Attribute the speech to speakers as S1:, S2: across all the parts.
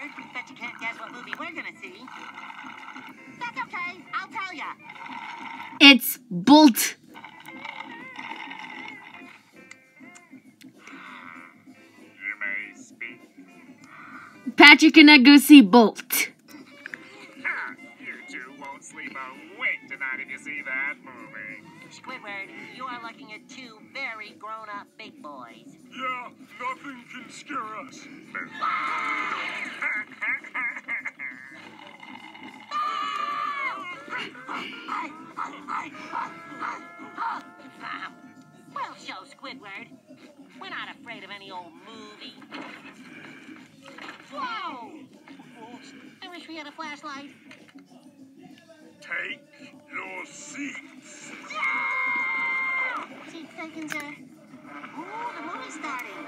S1: Squidward. Bet you can't guess what movie we're gonna see. That's okay. I'll tell ya.
S2: It's Bolt.
S3: You may speak.
S2: Patrick and I go see Bolt.
S3: You two won't sleep a wink tonight if you see that movie.
S1: Squidward, you are looking at two very grown-up big boys.
S3: Yeah, nothing can scare us.
S1: Well, show, Squidward. We're not afraid of any old movie. Whoa! I wish we had a flashlight.
S3: Take your seats.
S1: Seats taken, sir. Ooh, the movie's starting.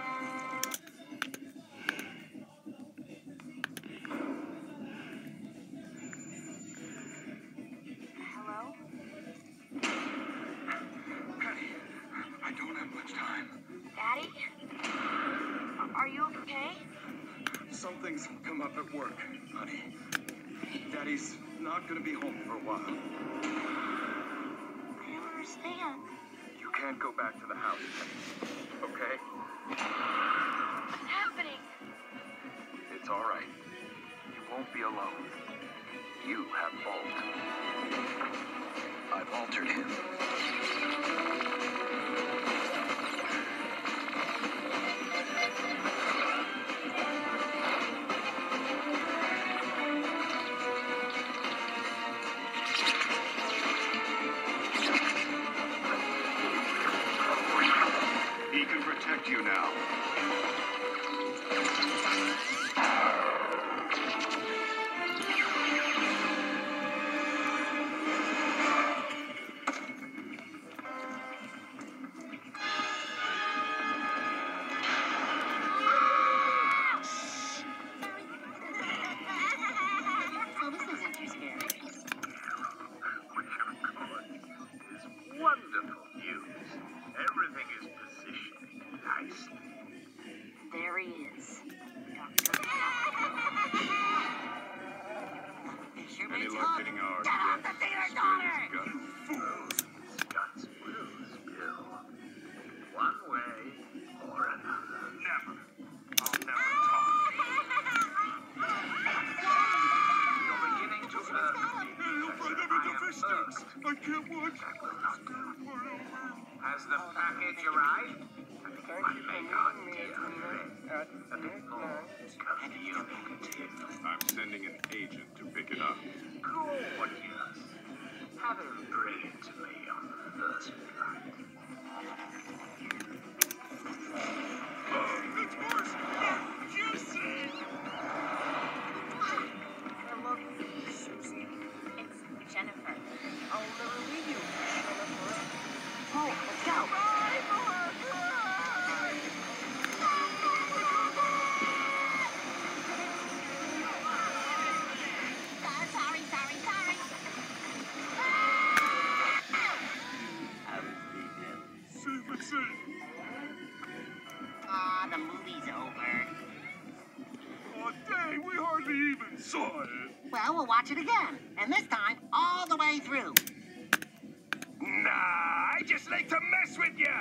S1: Hello?
S3: Penny, I don't have much time.
S1: Daddy? Are you okay?
S3: Something's come up at work, honey. Daddy's not gonna be home for a while.
S1: I don't understand.
S3: You can't go back to the house, Penny. Okay?
S1: What's happening?
S3: It's all right. You won't be alone. You have Bolt. I've altered him. He can protect you now.
S1: Oh, this isn't too scary.
S3: Is wonderful news. Everything is positioning nicely.
S1: There he is.
S3: Any luck getting our
S1: Get off the theater, daughter!
S3: Fools and stunts will spill. One way or another. Never. I'll never talk. You're beginning to earn I can't watch. Has the package arrived? My Macon dear friend. A bit more communicative. I'm sending an agent to pick it up. Gorgeous. Have him bring it to me on the first flight. It's worse. Juicy.
S1: Look, Susie. It's Jennifer. I'll never leave you, Jennifer. Oh, let's go. Sorry.
S3: Safe and safe.
S1: The movie's over.
S3: Oh, dang, we hardly even saw it.
S1: Well, we'll watch it again. And this time, all the way through.
S3: Nah, I just like to mess with you.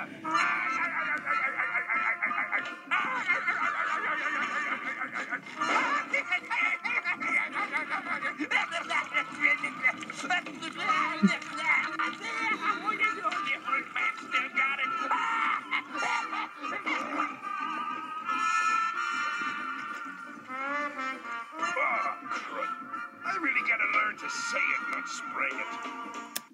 S3: I really gotta learn to say it, not spray it.